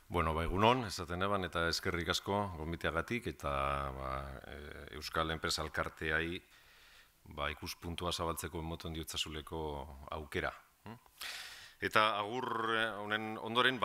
Bueno, egunon, esaten eban, eta eskerrik asko gonbiteagatik, eta Euskal Enpresa Elkarteai ikuspuntua zabaltzeko emoten diotzazuleko aukera. Eta agur honen ondoren,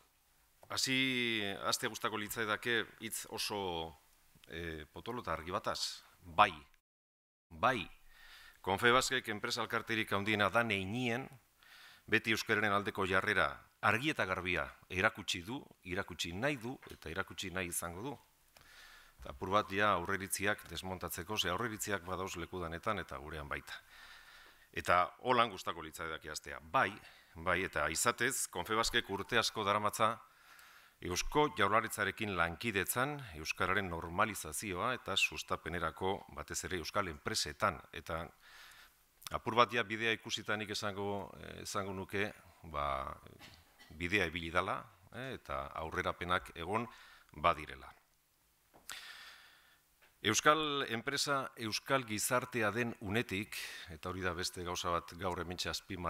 hastea gustako litzaidake hitz oso potolo eta argi bataz. Bai, Confebaskek enpresa elkarterik handiena da neinien, beti euskararen aldeko jarrera argi eta garbia erakutsi nahi du, eta erakutsi nahi izango du. Eta apur bat aurreritziak desmontatzeko, ze aurreritziak badauz lekudanetan eta gurean baita. Eta holan gustako litzaidak hastea. Bai, eta izatez, Confebaskek urte asko daramatza Eusko Jaurlaritzarekin lankidetzan euskararen normalizazioa eta sustapenerako batez ere euskal enpresetan. Eta apur bat bidea ikusitanik esango nuke, bidea ibili dela eta aurrerapenak egon badirela. Euskal enpresa, euskal gizartea den unetik, eta hori da beste gauza bat gaur hementxe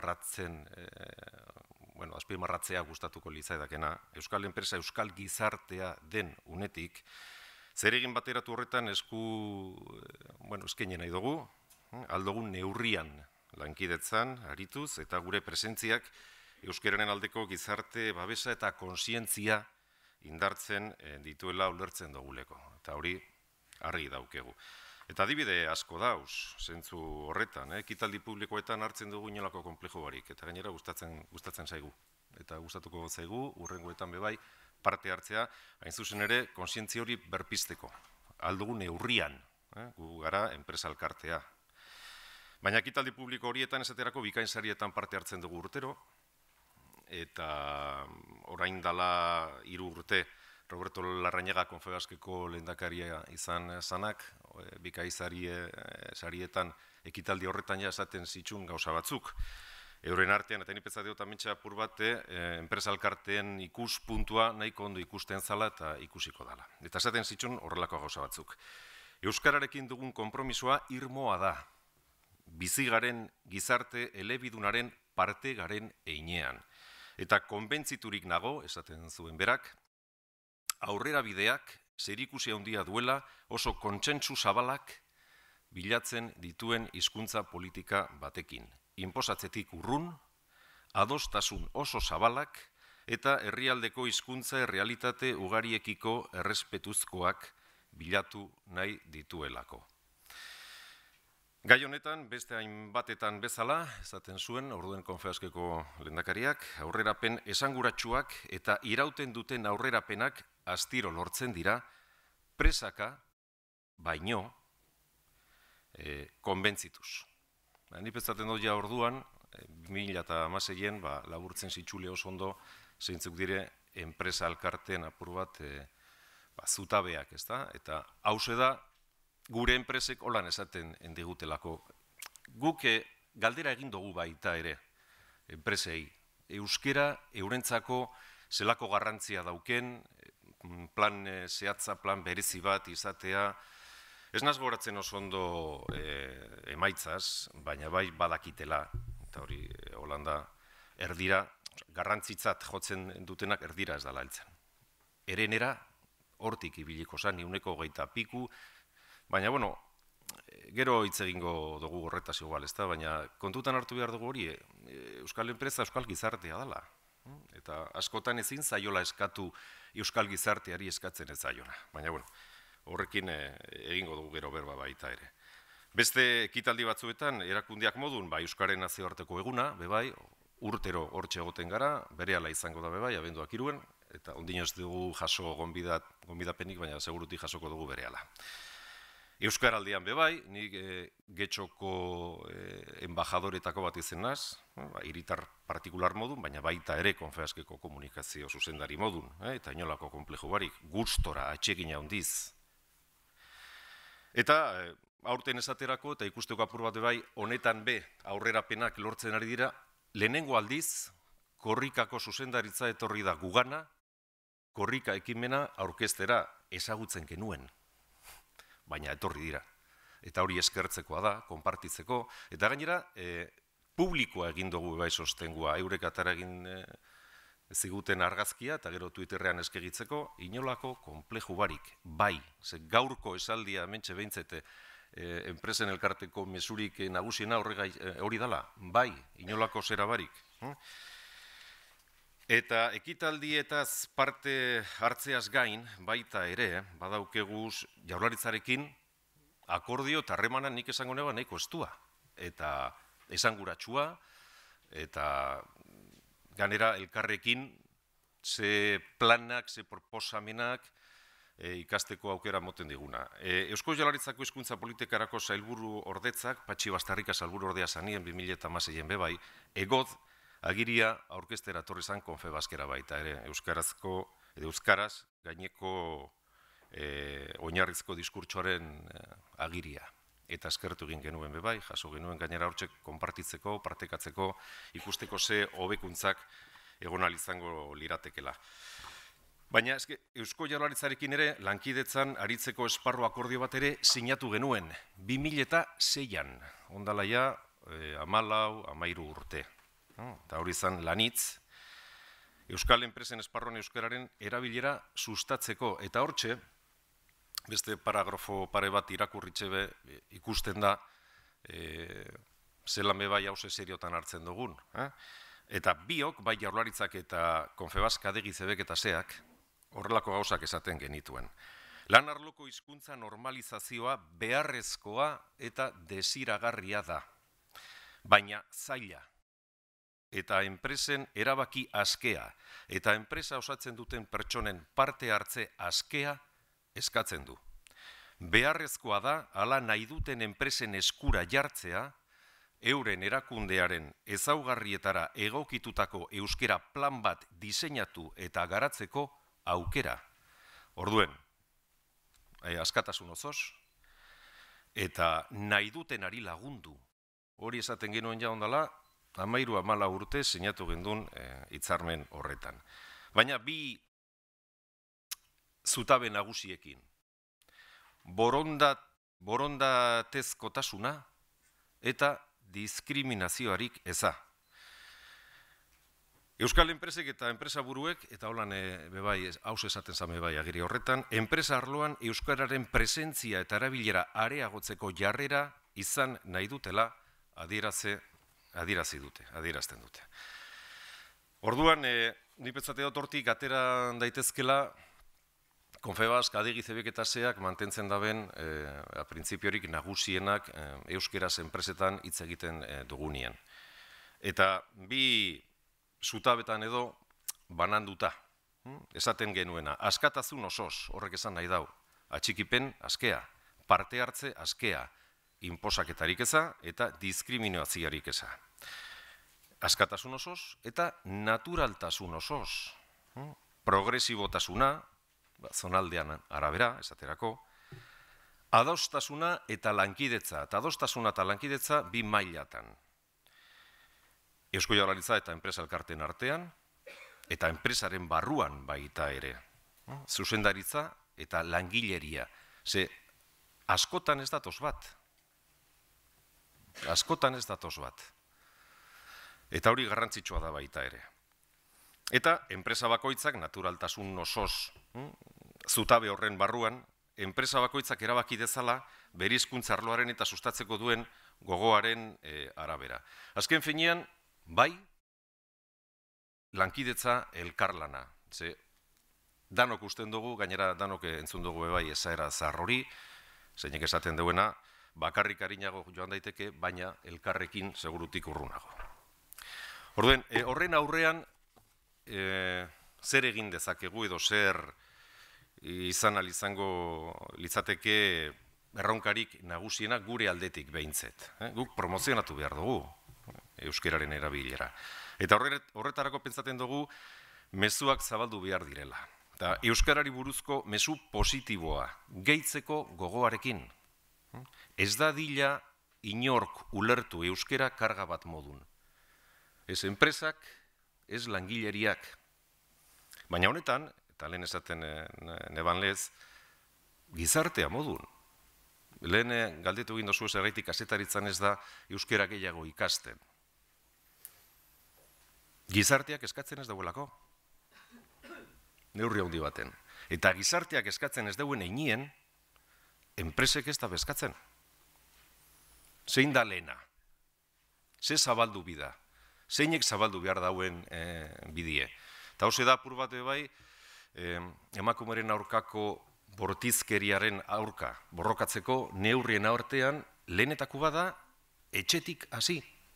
azpimarratzea gustatuko litzaidakena, euskal enpresa, euskal gizartea den unetik, zer egin bateratu horretan eskaini nahi dugu, aldogun neurrian lankidetzan, arituz, eta gure presentziak euskararen aldeko gizarte babesa eta konsientzia indartzen dituela ulertzen duguleko. Eta hori argi daukegu. Eta adibide asko dauz, zentzu horretan, ekitaldi publikoetan hartzen dugu inolako konplejo barik, eta gainera gustatzen zaigu. Eta gustatuko zaigu, urrengoetan bebai, parte hartzea, hain zuzen ere, konsientzia hori berpisteko. Aldugu neurrian, gu gara enpresa elkartea. Baina ekitaldi publiko horietan esaterako bikain sarietan parte hartzen dugu urtero, eta orain dala 3 urte Roberto Larrañaga Confebaskeko lehendakaria izan zanak, bikai sarietan ekitaldi horretan esaten zitsun gauza batzuk. Euren artean, eta nipetza diot amintxa apur bat, enpresa elkarteen ikuspuntua nahiko ondo ikusten zala eta ikusiko dala. Eta esaten zitsun horrelako gauza batzuk. Euskararekin dugun konpromisoa irmoa da. Bizi garen gizarte elebidunaren parte garen einean. Eta konbentziturik nago, esaten zuen berak, aurrera bideak zerikusi handia duela oso kontsentsu zabalak bilatzen dituen hizkuntza politika batekin. Inposatzetik urrun, adostasun oso zabalak eta herrialdeko hizkuntza errealitate ugariekiko errespetuzkoak bilatu nahi dituelako. Gai honetan, beste hainbatetan bezala, esaten zuen, orduen Confebaskeko lehendakariak, aurrerapen esanguratsuak eta irauten duten aurrerapenak astiro lortzen dira, presaka, baino, konbentzituz. Nik ezaten dut orduan, 2016-en, laburtzen zitxule oso ondo, zeintzuk dire, enpresa elkarteen apur bat, zutabeak, ezta? Eta hause da, gure enpresek holan esaten digutelako. Guk galdera egin dugu baita ere, enpresei. Euskera, eurentzako zelako garrantzia dauken, plan zehatza, plan berezi bat izatea, ez naz goratzen oso ondo emaitzaz, baina bai badakitela, eta hori Holanda erdira, garrantzitzat jotzen dutenak erdira ez dala heltzen. Erenera, hortik ibiliko zan, 120 piku, baina, gero hitz egingo dugu horretaz igual, ezta? Baina kontutan hartu behar dugu hori, euskal enpresa euskal gizartea dela. Eta askotan ezin zaiola eskatu euskal gizarteari eskatzen ez zaiona. Baina, horrekin egingo dugu gero berba baita ere. Beste ekitaldi batzuetan, erakundiak modun, euskaren nazioarteko eguna, bebai, urtero hortxe egoten gara, berehala izango da bebai, abenduak 3, eta ondino ez dugu jaso gonbidapenik, baina segurutik jasoko dugu berehala. Euskaraldian bebai, nik Getxoko embajadoretako bat izen naz, hiritar partikular modun, baina baita ere Confebaskeko komunikazio zuzendari modun, eta inolako konplejo barik, gustora, atsegina handiz. Eta aurten esaterako, eta ikusteko apur bat bebai, honetan aurrerapenak lortzen ari dira, lehenengo aldiz, korrikako zuzendaritza etorri da gugana, korrika ekimena aurkeztera ezagutzen genuen. Baina etorri dira. Eta hori eskertzekoa da, konpartitzeko, eta gainera, publikoa egin dugu bai sostengua, eurek atara egin ziguten argazkia, eta gero Twitterrean eskegitzeko, inolako konpleju barik, bai, ze gaurko esaldia mentxe behintzete, enpresen elkarteko mesurik nagusiena hori dala, bai, inolako zera barik. Eta ekitaldietaz parte hartzeaz gain, baita ere, badaukeguz jaurlaritzarekin akordio eta harremanan nik esango neba nahiko estua. Eta esanguratsua, eta ganera elkarrekin ze planak, ze proposamenak ikasteko aukera moten diguna. Eusko Jaurlaritzako hizkuntza politikarako sailburu ordetzak, Patxi Bastarrika sailburu ordea zanien 2016 bebai, egoz agiria aurkeztera torri zan Konfebaskera baita ere, euskaraz gaineko oinarrizko diskurtsoaren agiria. Eta eskertu egin genuen bebai, jaso genuen gainera hortxek konpartitzeko, partekatzeko, ikusteko ze hobekuntzak egon izango liratekela. Baina Eusko Jaurlaritzarekin ere lankidetzan aritzeko esparru akordio bat ere sinatu genuen 2006an, ondalaia 14-13 urte. Eta hori izan lanitz, Euskal enpresen esparruan euskararen erabilera sustatzeko. Eta hortxe, beste paragrafo pare bat irakurritxe be ikusten da zelan bebai hause seriotan hartzen dugun. Eta biok, bai Jaurlaritzak eta Konfebask adegizebek eta zeak, horrelako gauzak esaten genituen. Lan arloko hizkuntza normalizazioa beharrezkoa eta desiragarria da. Baina zaila. Eta enpresen erabaki askea, eta enpresa osatzen duten pertsonen parte hartze askea eskatzen du. Beharrezkoa da, hala nahi duten enpresen eskura jartzea, euren erakundearen ezaugarrietara egokitutako euskera plan bat diseinatu eta garatzeko aukera. Orduen, askatasun osoz, eta nahi dutenari lagundu. Hori esaten genuen ja ondala, 13-14 urte sinatu gendun hitzarmen horretan. Baina bi zutabe nagusiekin. Borondatezkotasuna eta diskriminazioarik eza. Euskal enpresek eta enpresa buruek, eta holan bebai, haus esaten zame bai agiri horretan, enpresa arloan euskararen presentzia eta erabilera areagotzeko jarrera izan nahi dutela adierazten dute. Orduan, nik petzate dut hortik atera daitezkela, Konfebask adegizebek eta zeak mantentzen daben printzipiorik nagusienak euskeraz enpresetan hitz egiten dugunien. Eta bi zutabetan edo bananduta, esaten genuena, askatasun osoz, horrek esan nahi dau, atxikipen askea, parte hartze askea, inposaketarik eza eta diskriminazioarik eza. Askatasun osoz eta naturaltasun osoz, progresibotasuna, zonaldean arabera, esaterako, adostasuna eta lankidetza, eta adostasuna eta lankidetza bi mailatan. Eusko Jaurlaritza eta enpresa elkarteen artean, eta enpresaren barruan baita ere. Zuzendaritza eta langileria. Ze, askotan ez datoz bat. Askotan ez datoz bat. Eta hori garrantzitsua da baita ere. Eta enpresa bakoitzak naturaltasun osoz, zutabe horren barruan, enpresa bakoitzak erabaki dezala bere hizkuntza arloaren eta sustatzeko duen gogoaren arabera. Azken finean, bai, lankidetza elkarlana. Ze, danok usten dugu, gainera danok entzun dugu bai esaera zahar hori, zeinek esaten duena, bakarrik arinago joan daiteke, baina elkarrekin segurutik urrunago. Orduen, horren aurrean, zer egin dezakegu edo zer izan izango litzateke erronkarik nagusiena gure aldetik behintzet. Guk promozionatu behar dugu euskeraren erabilera. Eta horretarako pentsaten dugu mezuak zabaldu behar direla. Eta euskarari buruzko mezu positiboa gehitzeko gogoarekin. Ez da dila inork ulertu euskera karga bat modun. Ez enpresak, ez langileriak. Baina honetan, eta lehen esaten neban lez, gizartea modun. Lehen galdetu egin dozu ez erraitik kazetaritzan ez da euskera gehiago ikasten. Gizarteak eskatzen ez dauelako. neurri handi baten. Eta gizarteak eskatzen ez dauen einien, enpresek ez da beskatzen. Zein da lehena? Ze zabaldu bida? Zeinek zabaldu behar dauen bidie? Eta hause da apur bat bai, emakumeren aurkako bortizkeriaren aurka borrokatzeko neurrien aurtean lehenetako bada etxetik hasi.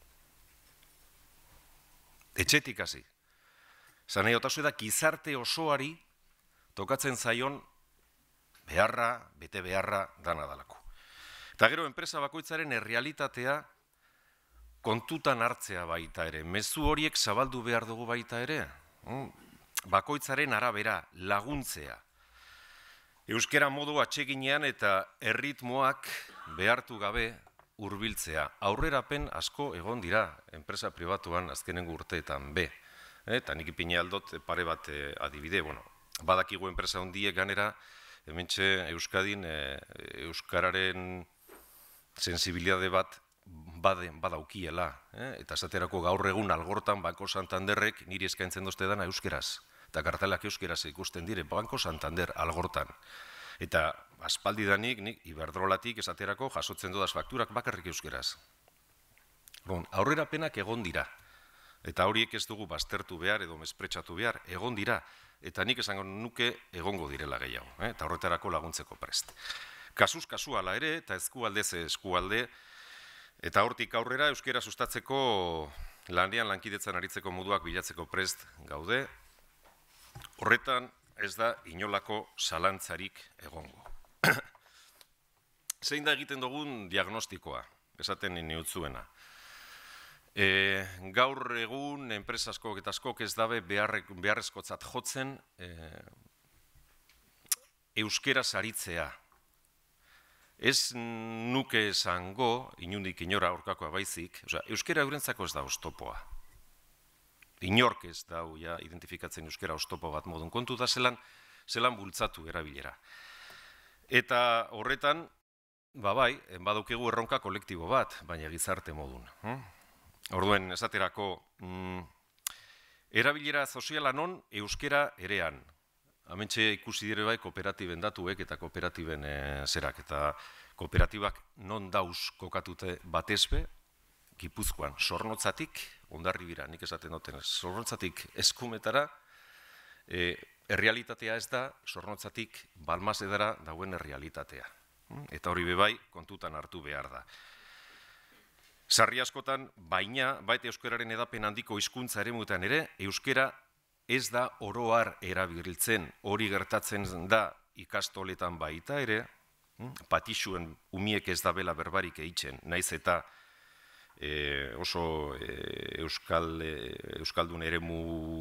Etxetik hasi. Zan nahi, da gizarte osoari tokatzen zaion beharra, bete beharra dana dalako. Eta gero, enpresa bakoitzaren errealitatea kontutan hartzea baita ere. Mezu horiek zabaldu behar dugu baita ere. Bakoitzaren arabera, laguntzea. Euskara modu atseginean eta erritmoak behartu gabe hurbiltzea. Aurrerapen asko egon dira, enpresa pribatuan azkenengo urteetan be. Eta nik ipini aldot pare bat adibide. Badakigu enpresa hondiek ganera, hementxe Euskadin euskararen sensibilitate bat badaukiela. Eta esaterako gaur egun Algortan Banko Santanderrek niri eskaintzen dozte dana euskeraz. Eta kartelak euskeraz ikusten dire, Banko Santander Algortan. Eta aspaldidanik, nik Iberdrolatik esaterako jasotzen dodaz fakturak bakarrik euskeraz. Aurrerapenak egon dira. Eta horiek ez dugu baztertu behar edo mespretsatu behar, egon dira. Eta nik esango nuke egongo direla gehiago. Eta horretarako laguntzeko prest. Kasuz kasu ala ere, eta eskualdez eskualde, eta hortik aurrera euskera sustatzeko lanean lankidetzan aritzeko moduak bilatzeko prest gaude. Horretan ez da inolako zalantzarik egongo. Zein da egiten dugun diagnostikoa, esaten neutzuena. Gaur egun enpresa askok eta askok ez dabe beharrezkotzat jotzen euskeraz aritzea. Ez nuke esango, inundik inora aurkakoa baizik, euskera eurentzako ez da oztopoa. Inork ez da identifikatzen euskera oztopo bat modun kontu da zelan bultzatu erabilera. Eta horretan, bai, badukegu erronka kolektibo bat, baina gizarte modun. Orduen, esaterako, erabilera soziala non euskera erean. Hementxe ikusi dire bai kooperatiben datuek eta kooperatiben zerak. Eta kooperatibak non dauz kokatute batezbe, Gipuzkoan, Zornotzatik, Hondarribira, nik esaten duten, Zornotzatik eskumetara, errealitatea ez da, Zornotzatik Balmasedara dauen errealitatea. Eta hori bebai kontutan hartu behar da. Sarri askotan, baina, baita euskararen edapen handiko hizkuntza eremuetan ere, euskara ez da oroar erabiltzen, hori gertatzen da ikastoletan baita ere, patixuen umiek ez da bela berbarik eitzen, naiz eta oso euskaldun eremu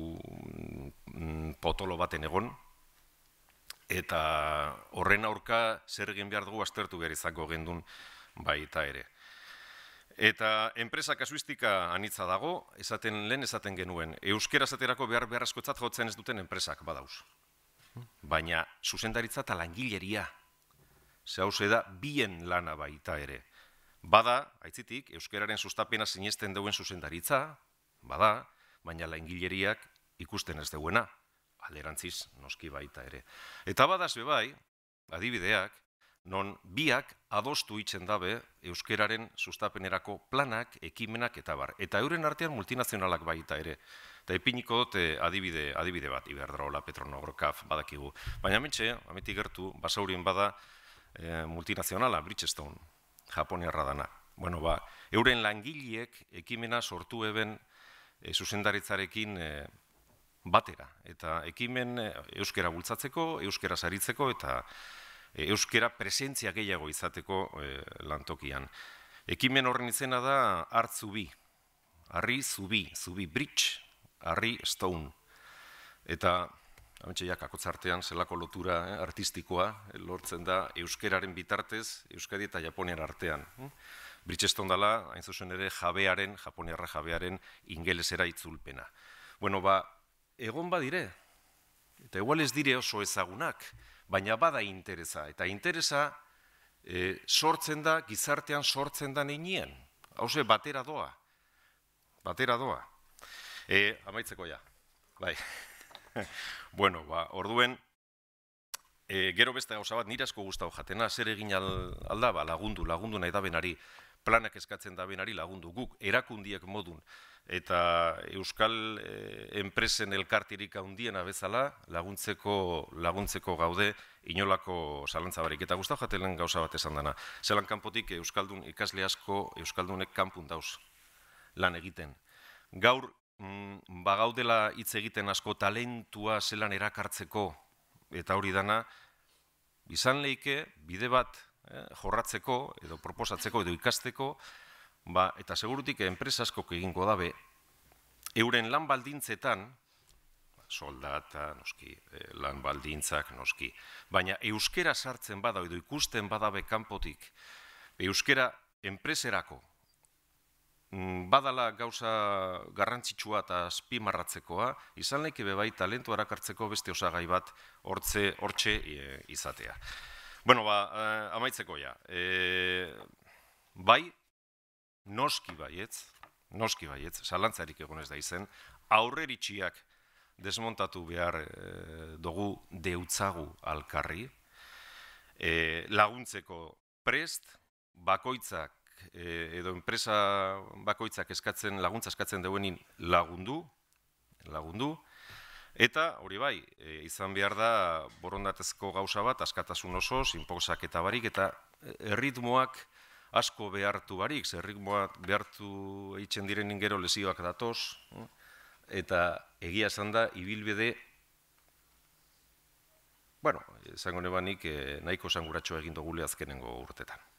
potolo baten egon, eta horren aurka zer egin behar dugu aztertu behar izango gendun baita ere. Eta enpresa kasuistika anitza dago, lehen esaten genuen, euskera esaterako beharrezkotzat jotzen ez duten enpresak badauz. Baina zuzendaritza eta langileria, zehauze da bien lana baita ere. Bada, aitzitik, euskararen sustapena sinesten duen zuzendaritza, bada, baina langileriak ikusten ez duena, alderantziz noski baita ere. Eta badaz bebai, adibideak, non biak adostu itzen dabe euskararen sustapenerako planak, ekimenak eta bar. Eta euren artean multinazionalak baita ere. Eta ipiniko dut adibide bat, Iberdrola, Petronor, CAF, badakigu. Baina mentxe, ametik gertu, basaurien bada multinazionala, Bridgestone, Japoniarra dana. Euren langileek ekimena sortu eben zuzendaritzarekin batera. Eta ekimen euskara bultzatzeko, euskara saritzeko eta euskara presentzia gehiago izateko lantokian. Ekimen horren izena da Artzubi, Harri Zubi, Zubi Bridge, Harri Stone. Eta ametxeiak akotzartean zelako lotura artistikoa lortzen da euskararen bitartez Euskadi eta Japonian artean. Bridgestone dela, hain zuzen ere, Japoniarra jabearen ingelesera itzulpena. Egon badire, eta igual ez dire oso ezagunak, baina bada interesa. Eta interesa sortzen da, gizartean sortzen da neinien. Hauze, batera doa. Batera doa. Amaitzeko ja. Bai. Bueno, orduen, gero beste gauza bat, nire asko gustau jatena, zer egin alda, lagundu nahi da benari, planak eskatzen da benari lagundu guk, erakundiek modun, eta Euskal enpresen elkartirik handiena bezala laguntzeko gaude inolako zalantzabarik. Eta gustau jatelen gauza bat esan dana. Zelan kanpotik Euskaldun ikasle asko Euskaldunek kanpun dauz lan egiten. Gaur, bagaudela hitz egiten asko talentua zelan erakartzeko, eta hori dana, izan leike bide bat jorratzeko, edo proposatzeko, edo ikasteko, eta segurutik enpresa askok egingo dabe, euren lan baldintzetan, soldata, noski, lan baldintzak, noski, baina euskera sartzen bada, edo ikusten badabe kanpotik, euskera enpreserako, badala gauza garrantzitsua eta azpimarratzekoa, izan leike bebai talentu erakartzeko beste osagai bat hortxe izatea. Bueno, amaitzeko ja. Bai, noski baietz, zalantzarik egonez da izen, aurreritxiak desmontatu behar dugu deutzagu alkarri, laguntzeko prest, bakoitzak, edo enpresa bakoitzak laguntza eskatzen duenin lagundu, eta hori bai, izan behar da borondatezko gauza bat, askatasun osoz, inposak eta barik, eta erritmoak asko behartu barik, erritmoak behartu eitzen direnin gero lesioak datoz, eta egia esan da, ibilbide, bueno, esango nebanik nahiko esanguratxo egin dugule azkenengo urtetan.